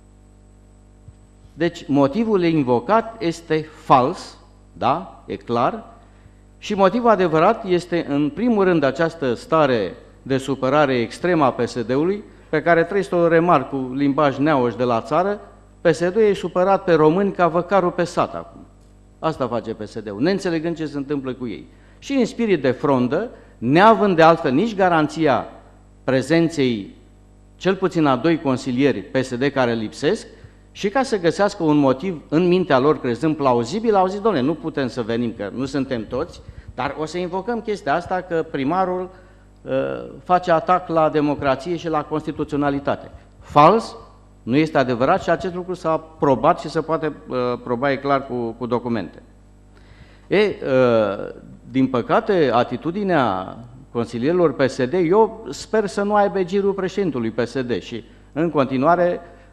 Deci motivul invocat este fals, da, e clar, și motivul adevărat este în primul rând această stare de supărare extremă a P S D-ului, pe care trebuie să o remarc cu limbaj neauș de la țară. P S D-ul e supărat pe români ca văcarul pe sat acum. Asta face P S D-ul, neînțelegând ce se întâmplă cu ei. Și în spirit de frondă, neavând de altfel nici garanția prezenței cel puțin a doi consilieri P S D care lipsesc, și ca să găsească un motiv în mintea lor, crezând plauzibil, au zis, doamne, nu putem să venim, că nu suntem toți, dar o să invocăm chestia asta că primarul uh, face atac la democrație și la constituționalitate. Fals, nu este adevărat și acest lucru s-a probat și se poate uh, proba, e clar, cu, cu documente. E, uh, din păcate, atitudinea consilierilor P S D, eu sper să nu aibă girul președintelui P S D și, în continuare,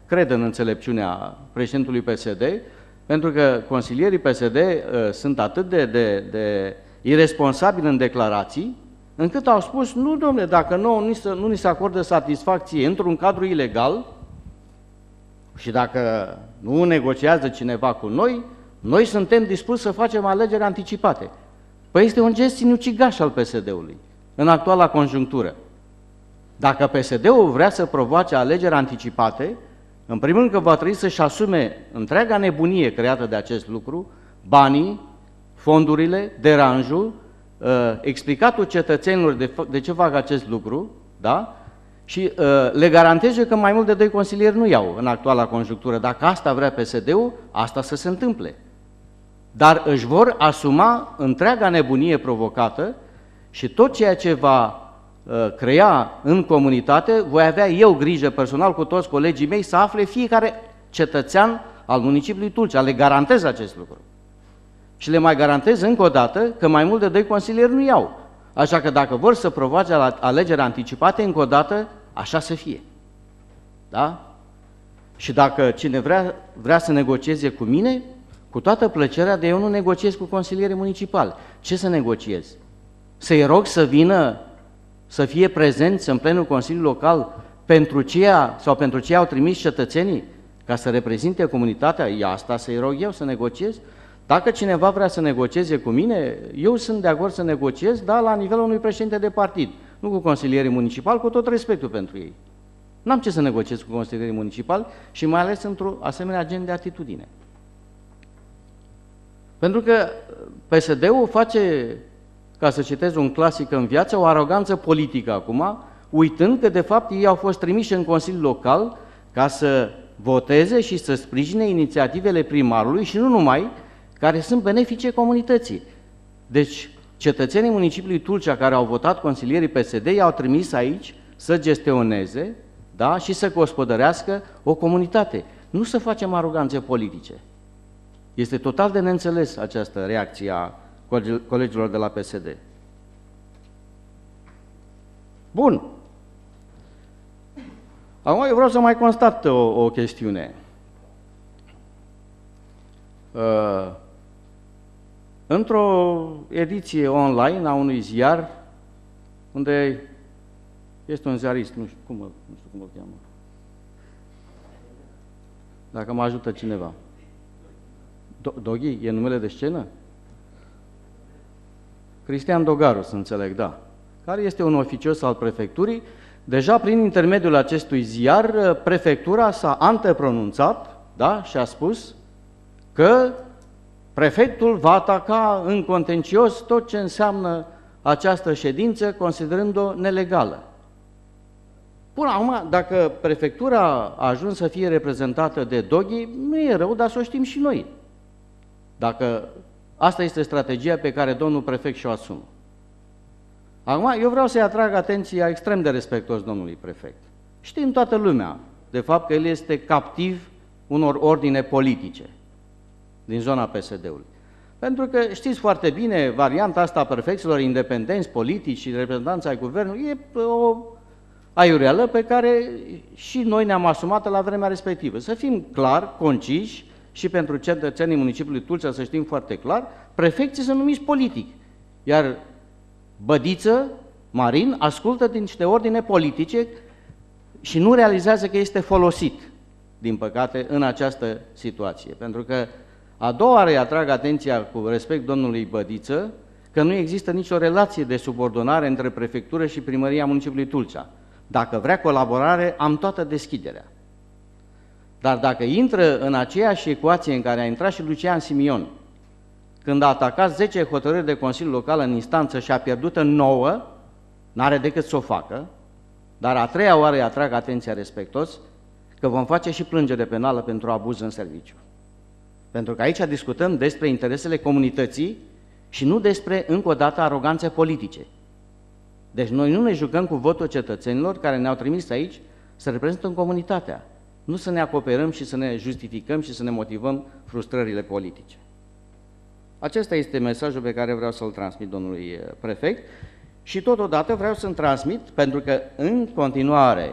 cred în înțelepciunea președintului P S D, pentru că consilierii P S D uh, sunt atât de, de, de irresponsabili în declarații, încât au spus, nu, domnule, dacă nouă nu, nu ni se acordă satisfacție într-un cadru ilegal și dacă nu negociază cineva cu noi, noi suntem dispuși să facem alegeri anticipate. Păi este un gest sinucigaș al P S D-ului în actuala conjunctură. Dacă P S D-ul vrea să provoace alegeri anticipate, în primul rând că va trebui să-și asume întreaga nebunie creată de acest lucru, banii, fondurile, deranjul, explicatul cetățenilor de, de ce fac acest lucru, da? Și uh, le garanteze că mai mult de doi consilieri nu iau în actuala conjunctură. Dacă asta vrea P S D-ul, asta să se întâmple. Dar își vor asuma întreaga nebunie provocată și tot ceea ce va uh, crea în comunitate, voi avea eu grijă personal cu toți colegii mei să afle fiecare cetățean al municipiului Tulcea. Le garantez acest lucru. Și le mai garantez încă o dată că mai mult de doi consilieri nu iau. Așa că dacă vor să provoace alegeri anticipate, încă o dată, așa să fie. Da? Și dacă cine vrea, vrea să negocieze cu mine, cu toată plăcerea, de eu nu negociez cu consilierii municipali. Ce să negociez? Să-i rog să vină, să fie prezenți în plenul Consiliului Local pentru ceea, sau pentru ce au trimis cetățenii, ca să reprezinte comunitatea? E asta să-i rog eu să negociez? Dacă cineva vrea să negocieze cu mine, eu sunt de acord să negociez, dar la nivelul unui președinte de partid, nu cu consilierii municipali, cu tot respectul pentru ei. N-am ce să negociez cu consilierii municipali și mai ales într-o asemenea gen de atitudine. Pentru că P S D-ul face, ca să citez un clasic în viață, o aroganță politică acum, uitând că de fapt ei au fost trimiși în Consiliul Local ca să voteze și să sprijine inițiativele primarului și nu numai, care sunt benefice comunității. Deci, cetățenii municipiului Tulcea care au votat consilierii P S D i-au trimis aici să gestioneze, da, și să gospodărească o comunitate. Nu să facem aroganțe politice. Este total de neînțeles această reacție a colegilor de la P S D. Bun. Acum eu vreau să mai constat o, o chestiune. Uh, Într-o ediție online a unui ziar, unde este un ziarist, nu știu cum, nu știu cum îl cheamă, dacă mă ajută cineva. Do Doghi, e numele de scenă? Cristian Dogaru, să înțeleg, da. Care este un oficios al prefecturii. Deja prin intermediul acestui ziar, prefectura s-a antepronunțat, da, și a spus că prefectul va ataca în contencios tot ce înseamnă această ședință, considerând-o nelegală. Până acum, dacă prefectura a ajuns să fie reprezentată de Doghi, nu e rău, dar să o știm și noi. Dacă asta este strategia pe care domnul prefect și-o asumă. Acum, eu vreau să-i atrag atenția extrem de respectos domnului prefect. Știm toată lumea, de fapt, că el este captiv unor ordine politice din zona P S D-ului. Pentru că știți foarte bine, varianta asta a prefecților independenți, politici și reprezentanți ai guvernului e o aiureală pe care și noi ne-am asumat la vremea respectivă. Să fim clar, conciși și pentru cetățenii municipiului Tulcea să știm foarte clar, prefecții sunt numiți politic, iar Bădiță, Marin, ascultă din niște ordine politice și nu realizează că este folosit, din păcate, în această situație. Pentru că a doua oară îi atrag atenția cu respect domnului Bădiță că nu există nicio relație de subordonare între prefectură și primăria municipiului Tulcea. Dacă vrea colaborare, am toată deschiderea. Dar dacă intră în aceeași ecuație în care a intrat și Lucian Simion, când a atacat zece hotărâri de Consiliu Local în instanță și a pierdut în nouă, n-are decât să o facă, dar a treia oară îi atrag atenția respectos că vom face și plângere penală pentru abuz în serviciu. Pentru că aici discutăm despre interesele comunității și nu despre, încă o dată, aroganțe politice. Deci noi nu ne jucăm cu votul cetățenilor care ne-au trimis aici să reprezentăm comunitatea. Nu să ne acoperăm și să ne justificăm și să ne motivăm frustrările politice. Acesta este mesajul pe care vreau să-l transmit domnului prefect și totodată vreau să-mi transmit, pentru că în continuare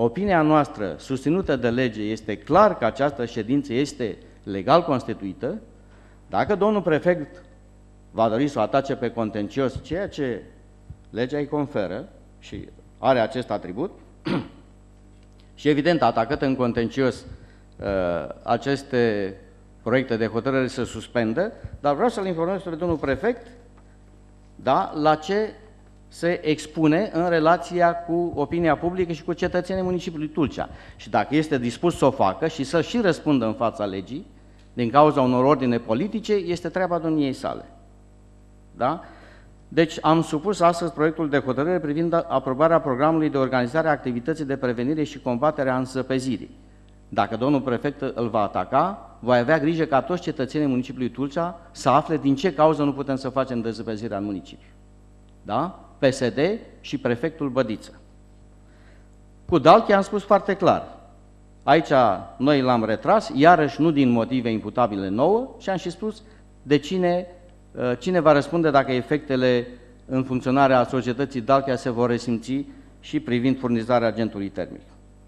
opinia noastră susținută de lege este clar că această ședință este legal constituită, dacă domnul prefect va dori să o atace pe contencios, ceea ce legea îi conferă și are acest atribut, și evident atacând în contencios aceste proiecte de hotărâre se suspendă, dar vreau să-l informez pe domnul prefect, da, la ce se expune în relația cu opinia publică și cu cetățenii municipiului Tulcea. Și dacă este dispus să o facă și să și răspundă în fața legii, din cauza unor ordine politice, este treaba domniei sale. Da? Deci am supus astăzi proiectul de hotărâre privind aprobarea programului de organizare a activității de prevenire și combatere a însăpezirii. Dacă domnul prefect îl va ataca, voi avea grijă ca toți cetățenii municipiului Tulcea să afle din ce cauză nu putem să facem dezăpezirea în municipiu. Da? P S D și prefectul Bădiță. Cu Dalchi am spus foarte clar. Aici noi l-am retras, iarăși nu din motive imputabile nouă, și am și spus de cine, cine va răspunde dacă efectele în funcționarea societății Dalchia se vor resimți și privind furnizarea agentului termic.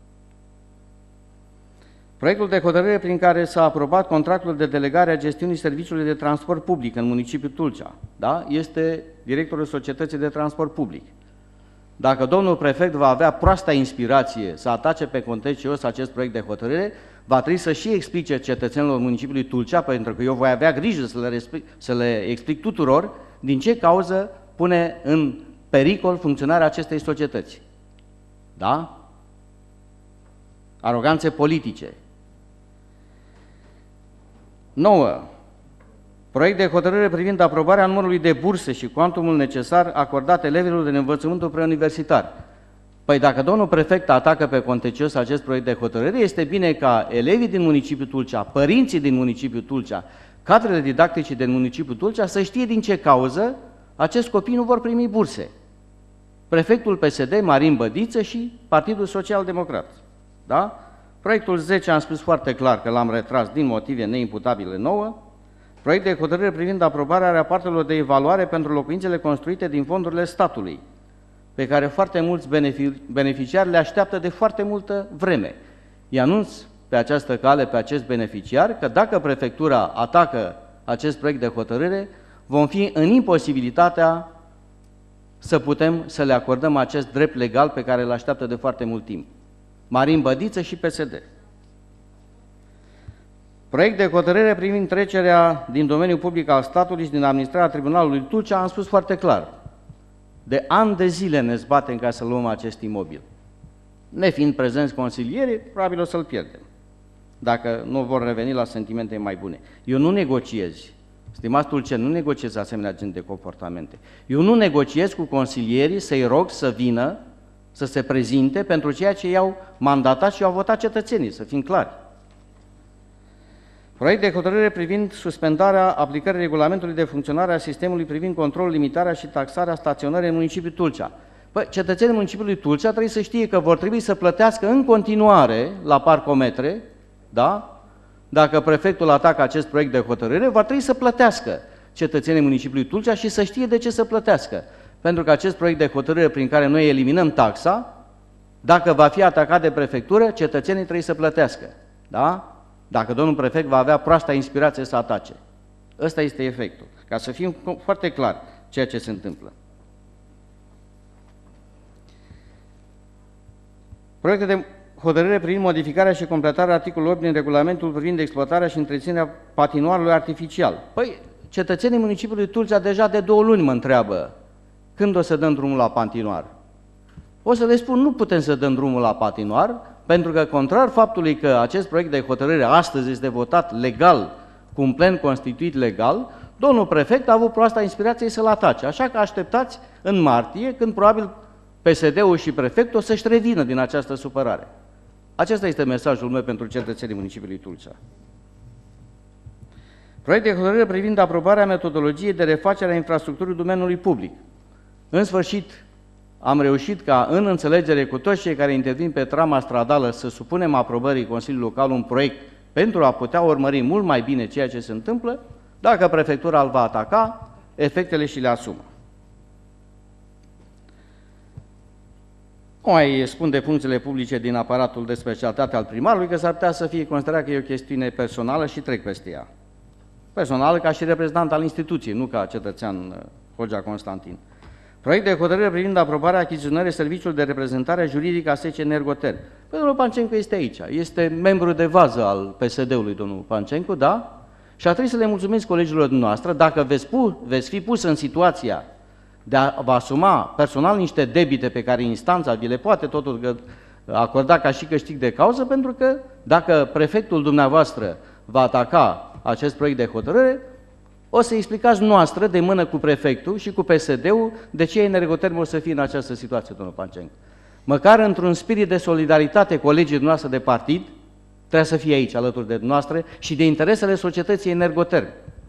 Proiectul de hotărâre prin care s-a aprobat contractul de delegare a gestiunii serviciului de transport public în municipiul Tulcea, da? Este directorul societății de transport public. Dacă domnul prefect va avea proasta inspirație să atace pe contencios acest proiect de hotărâre, va trebui să și explice cetățenilor municipiului Tulcea, pentru că eu voi avea grijă să le, explic, să le explic tuturor din ce cauză pune în pericol funcționarea acestei societăți. Da? Aroganțe politice. nouă. Proiect de hotărâre privind aprobarea numărului de burse și cuantumul necesar acordat elevilor din învățământul preuniversitar. Păi dacă domnul prefect atacă pe contencios acest proiect de hotărâre, este bine ca elevii din municipiul Tulcea, părinții din municipiul Tulcea, cadrele didactice din municipiul Tulcea să știe din ce cauză acești copii nu vor primi burse. Prefectul P S D, Marin Bădiță, și Partidul Social Democrat. Da? Proiectul zece am spus foarte clar că l-am retras din motive neimputabile nouă. Proiect de hotărâre privind aprobarea rapoartelor de evaluare pentru locuințele construite din fondurile statului, pe care foarte mulți beneficiari le așteaptă de foarte multă vreme. Îi anunț pe această cale, pe acest beneficiar, că dacă prefectura atacă acest proiect de hotărâre, vom fi în imposibilitatea să putem să le acordăm acest drept legal pe care îl așteaptă de foarte mult timp. Marin Bădiță și P S D. Proiect de hotărâre privind trecerea din domeniul public al statului și din administrarea Tribunalului Tulcea, am spus foarte clar. De ani de zile ne zbatem ca să luăm acest imobil. Nefiind prezenți consilierii, probabil o să-l pierdem, dacă nu vor reveni la sentimente mai bune. Eu nu negociez, stimați tulceni, nu negociez asemenea gen de comportamente. Eu nu negociez cu consilierii să-i rog să vină, să se prezinte pentru ceea ce i-au mandatat și i-au votat cetățenii, să fim clari. Proiect de hotărâre privind suspendarea aplicării regulamentului de funcționare a sistemului privind controlul, limitarea și taxarea staționării în municipiul Tulcea. Păi, cetățenii municipiului Tulcea trebuie să știe că vor trebui să plătească în continuare la parcometre, da? Dacă prefectul atacă acest proiect de hotărâre, va trebui să plătească cetățenii municipiului Tulcea și să știe de ce să plătească. Pentru că acest proiect de hotărâre prin care noi eliminăm taxa, dacă va fi atacat de prefectură, cetățenii trebuie să plătească. Da? Dacă domnul prefect va avea proasta inspirație să atace. Ăsta este efectul. Ca să fim foarte clar ceea ce se întâmplă. Proiectul de hotărâre privind modificarea și completarea articolului opt din regulamentul privind exploatarea și întreținerea patinoarului artificial. Păi, cetățenii municipiului Tulcea deja de două luni mă întreabă când o să dăm drumul la patinoar. O să le spun, nu putem să dăm drumul la patinoar, pentru că, contrar faptului că acest proiect de hotărâre astăzi este votat legal, cu un plen constituit legal, domnul prefect a avut proasta inspirație să-l atace. Așa că așteptați în martie, când probabil P S D-ul și prefectul o să-și revină din această supărare. Acesta este mesajul meu pentru cetățenii municipiului Tulcea. Proiect de hotărâre privind aprobarea metodologiei de refacere a infrastructurii domeniului public. În sfârșit, am reușit ca, în înțelegere cu toți cei care intervin pe trama stradală, să supunem aprobării Consiliului Local un proiect pentru a putea urmări mult mai bine ceea ce se întâmplă. Dacă prefectura îl va ataca, efectele și le asumă. Nu mai spun de funcțiile publice din aparatul de specialitate al primarului, că s-ar putea să fie considerat că e o chestiune personală și trec peste ea. Personală ca și reprezentant al instituției, nu ca cetățean Hogea Constantin. Proiect de hotărâre privind aprobarea achiziționării serviciului de reprezentare juridică a S C Energoter. Păi, domnul Pancencu este aici, este membru de vază al P S D-ului, domnul Pancencu, da? Și a trebuit să le mulțumiți colegilor dumneavoastră, dacă veți, pu veți fi pus în situația de a vă asuma personal niște debite pe care instanța vi le poate totul acorda ca și câștig de cauză, pentru că dacă prefectul dumneavoastră va ataca acest proiect de hotărâre, o să explicați noastră, de mână cu prefectul și cu P S D-ul, de ce Energoterm o să fie în această situație, domnul Pancencu. Măcar într-un spirit de solidaritate colegii dumneavoastră de partid, trebuie să fie aici, alături de dumneavoastră, și de interesele societății Energoterm.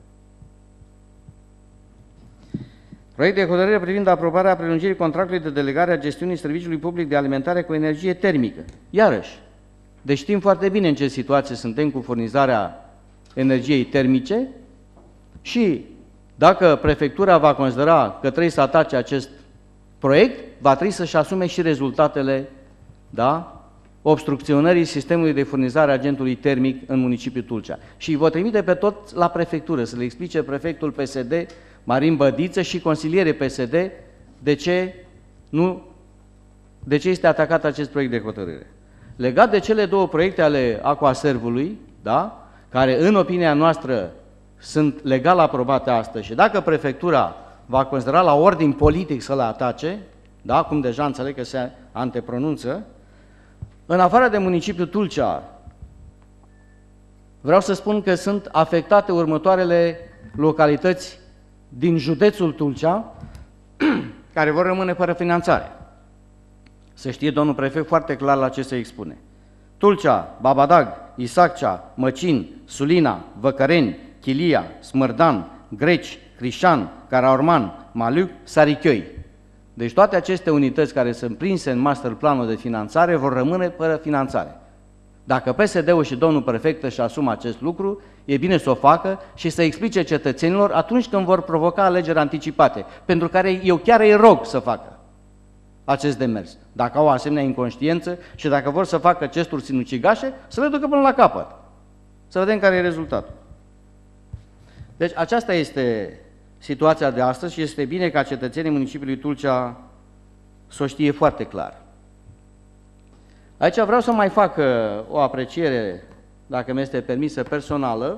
Proiect de hotărâre privind aprobarea prelungirii contractului de delegare a gestiunii serviciului public de alimentare cu energie termică. Iarăși, deci știm foarte bine în ce situație suntem cu furnizarea energiei termice și dacă prefectura va considera că trebuie să atace acest proiect, va trebui să-și asume și rezultatele, da, obstrucționării sistemului de furnizare a agentului termic în municipiul Tulcea. Și îi vă trimite pe toți la prefectură, să le explice prefectul P S D, Marin Bădiță, și consiliere P S D, de ce, nu, de ce este atacat acest proiect de hotărâre. Legat de cele două proiecte ale Aquaservului, da, care în opinia noastră sunt legal aprobate astăzi și dacă prefectura va considera la ordin politic să le atace, da, cum deja înțeleg că se antepronunță, în afară de municipiul Tulcea, vreau să spun că sunt afectate următoarele localități din județul Tulcea, care vor rămâne fără finanțare. Să știe domnul prefect foarte clar la ce se expune. Tulcea, Babadag, Isaccea, Măcin, Sulina, Văcăreni, Chilia, Smărdan, Greci, Crișan, Caraorman, Maluc, Sarichioi. Deci toate aceste unități care sunt prinse în masterplanul de finanțare vor rămâne fără finanțare. Dacă P S D-ul și domnul prefect își asumă acest lucru, e bine să o facă și să explice cetățenilor atunci când vor provoca alegeri anticipate, pentru care eu chiar îi rog să facă acest demers. Dacă au asemenea inconștiență și dacă vor să facă gesturi sinucigașe, să le ducă până la capăt. Să vedem care e rezultatul. Deci aceasta este situația de astăzi și este bine ca cetățenii municipiului Tulcea să o știe foarte clar. Aici vreau să mai fac o apreciere, dacă mi este permisă, personală,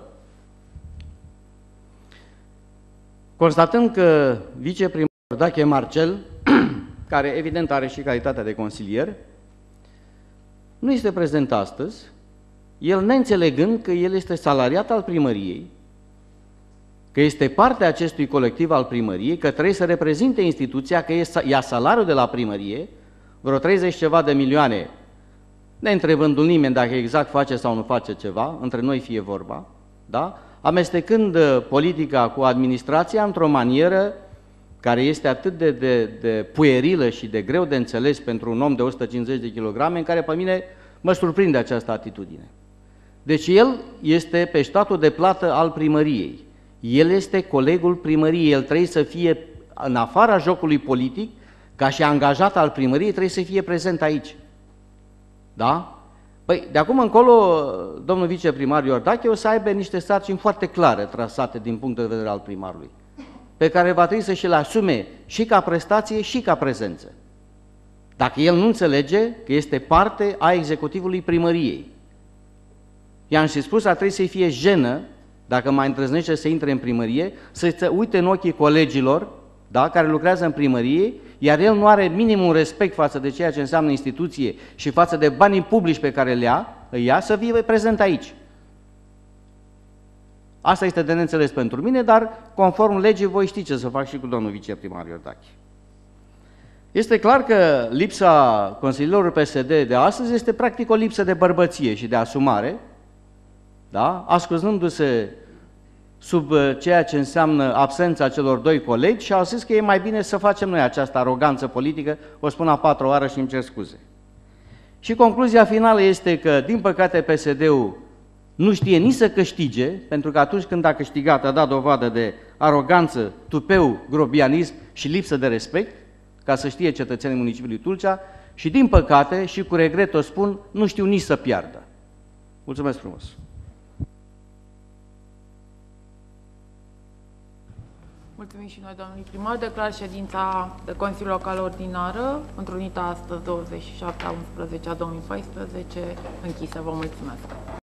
constatând că viceprimarul Dache Marcel, care evident are și calitatea de consilier, nu este prezent astăzi, el neînțelegând că el este salariat al primăriei, că este parte a acestui colectiv al primăriei, că trebuie să reprezinte instituția, că ia salariul de la primărie, vreo treizeci ceva de milioane, neîntrebându-l nimeni dacă exact face sau nu face ceva, între noi fie vorba, da? Amestecând politica cu administrația într-o manieră care este atât de, de, de puerilă și de greu de înțeles pentru un om de o sută cincizeci de kilograme, în care pe mine mă surprinde această atitudine. Deci el este pe statul de plată al primăriei. El este colegul primăriei, el trebuie să fie în afara jocului politic, ca și angajat al primăriei, trebuie să fie prezent aici. Da? Păi, de acum încolo, domnul viceprimar Iordache o să aibă niște sarcini foarte clare trasate din punct de vedere al primarului, pe care va trebui să și le asume și ca prestație și ca prezență. Dacă el nu înțelege că este parte a executivului primăriei. I-am și spus, ar trebui să-i fie jenă, dacă mai îndrăznește să intre în primărie, să se uite în ochii colegilor, da, care lucrează în primărie, iar el nu are minimum respect față de ceea ce înseamnă instituție și față de banii publici pe care le ia, îi ia, să fie prezent aici. Asta este de neînțeles pentru mine, dar conform legii voi ști ce să fac și cu domnul viceprimar Iordache. Este clar că lipsa consilierilor P S D de astăzi este practic o lipsă de bărbăție și de asumare, da? Ascunzându-se sub ceea ce înseamnă absența celor doi colegi și au zis că e mai bine să facem noi această aroganță politică, o spun a patra oară și îmi cer scuze. Și concluzia finală este că, din păcate, P S D-ul nu știe nici să câștige, pentru că atunci când a câștigat a dat dovadă de aroganță, tupeu, grobianism și lipsă de respect, ca să știe cetățenii municipiului Tulcea, Și din păcate, și cu regret o spun, nu știu nici să piardă. Mulțumesc frumos! Mulțumim și noi, domnului primar. Declar ședința de Consiliul Local Ordinară, întrunită astăzi, douăzeci și șapte a unsprezecea două mii paisprezece, închisă. Vă mulțumesc!